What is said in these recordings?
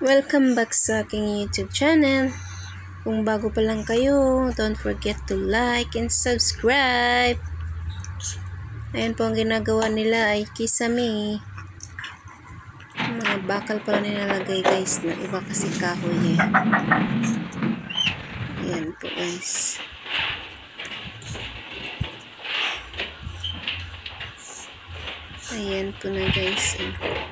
Welcome back sa aking YouTube channel. Kung bago pa lang kayo, don't forget to like and subscribe. Ayan po ang ginagawa nila ay kisame. Mga bakal pala nilalagay guys, na iba kasi kahoy eh. Ayan po guys. Ayan po na guys eh.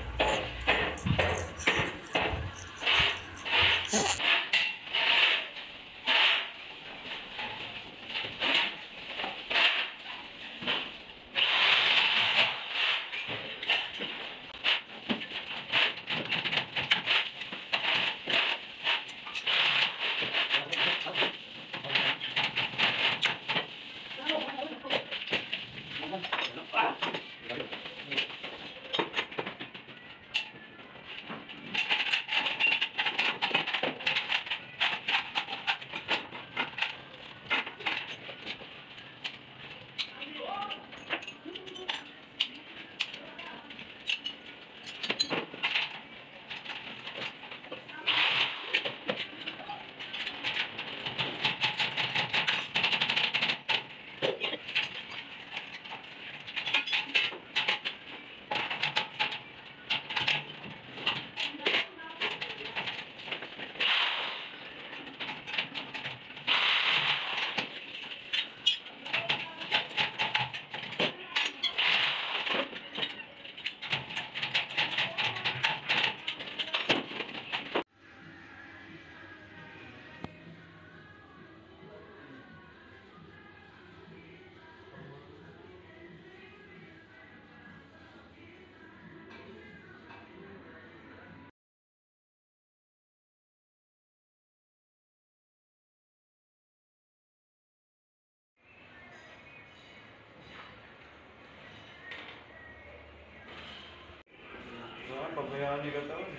Pabayaan niyo ka taon.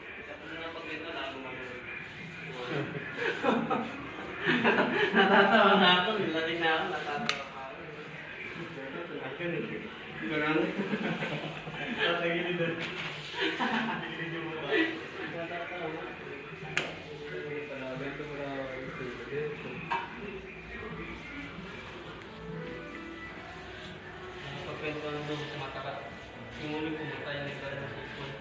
Natatawa na ako, nilating na ako, natatawa ako. Marami. Tatagilid doon. Natatawa na ako. Pagkwento ng doon sa matakat. Yung ulit pumunta yung nagdala ng cellphone.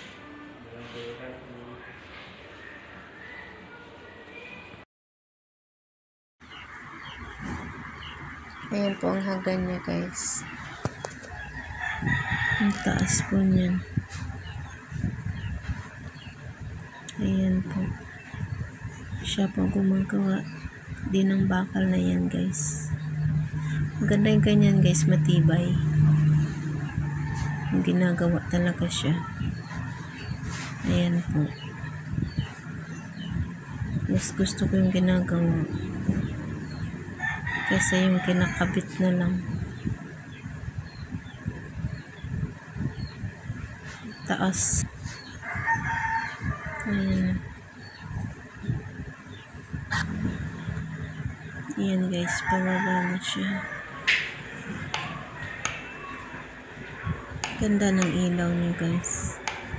Ayan po ang hagdan niya guys. Ang taas po niyan. Ayan po. Siya po gumagawa din ng bakal na yan guys. Maganda yung ganyan guys, matibay. Yung ginagawa talaga siya. Ayan po. Mas gusto ko yung ginagawa. Kasi yung kinakabit na lang. Taas. Ayan. Ayan guys, pababa na siya. Ganda ng ilaw niya guys.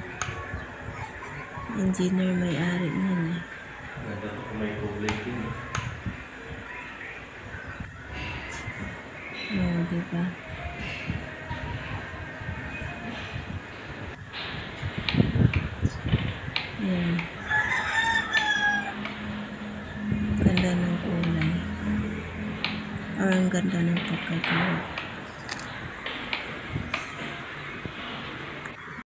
Engineer may-ari niyan eh. Ganda ko may public din. Oo, diba? Ayan. Ganda ng kulay. Or ang ganda ng pagkagawa.